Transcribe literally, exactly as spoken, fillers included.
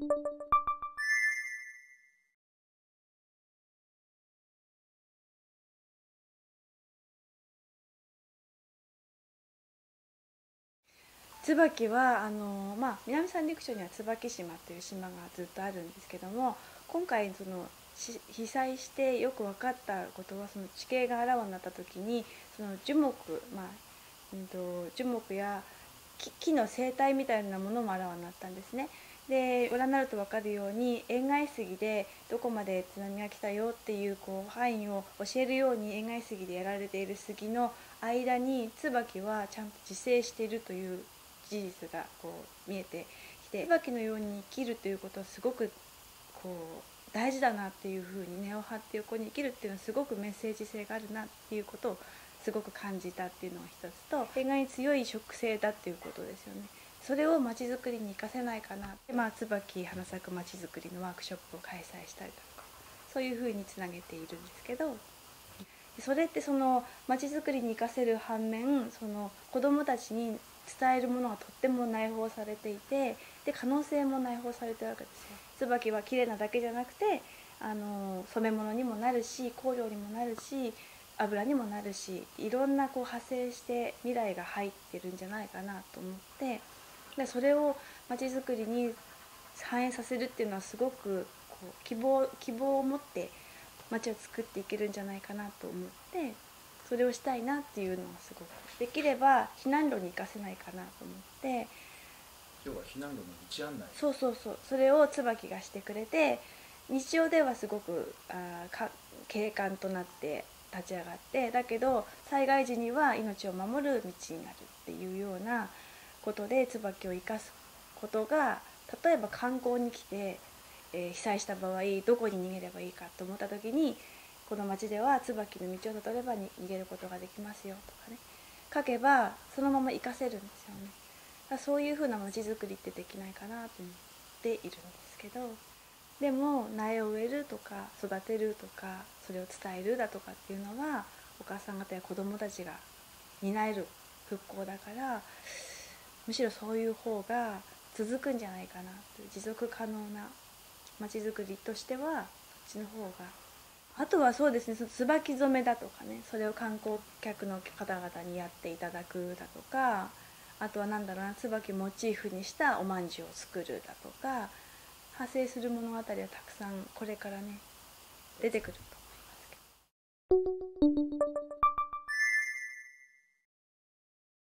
椿はあの、まあ、南三陸町には椿島という島がずっとあるんですけども、今回その被災してよく分かったことは、その地形があらわになった時にその樹木、まあうん、と樹木や木木の生態みたいなものもあらわになったんですね。でご覧になると分かるように、塩害杉でどこまで津波が来たよっていうこう範囲を教えるように塩害杉でやられている杉の間に椿はちゃんと自生しているという事実がこう見えてきて、椿のように生きるということはすごくこう大事だなっていうふうに、根を張って横に生きるっていうのはすごくメッセージ性があるなっていうことをすごく感じたっていうのが一つと、塩害に強い植生だっていうことですよね。それをまちづくりに生かせないかなって、まあ、椿花咲くまちづくりのワークショップを開催したりとか、そういうふうにつなげているんですけど、それってそのまちづくりに生かせる反面、その子どもたちに伝えるものがとっても内包されていて、で可能性も内包されてるわけですよ。椿は綺麗なだけじゃなくて、あの染め物にもなるし、香料にもなるし、油にもなるし、いろんなこう派生して未来が入ってるんじゃないかなと思って、でそれをまちづくりに反映させるっていうのはすごくこう希望希望を持って街を作っていけるんじゃないかなと思って、それをしたいなっていうのはすごく、できれば避難路に行かせないかなと思って、 要は避難路の道案内、 そうそうそう、それを椿がしてくれて、日常ではすごくあか景観となって立ち上がって、だけど災害時には命を守る道になるっていうようなことで椿を生かすことが、例えば観光に来て、えー、被災した場合どこに逃げればいいかと思った時に、この町では椿の道をたどればに逃げることができますよとかね、書けばそのまま生かせるんですよね。だそういうふうな町づくりってできないかなと思っているんですけど、でも苗を植えるとか育てるとかそれを伝えるだとかっていうのは、お母さん方や子どもたちが担える復興だから、むしろそういう方が続くんじゃないかなという、持続可能なまちづくりとしてはそっちの方が。あとはそうですね、その椿染めだとかね、それを観光客の方々にやっていただくだとか、あとは何だろうな、椿モチーフにしたおまんじゅうを作るだとか、派生する物語はたくさんこれからね出てくると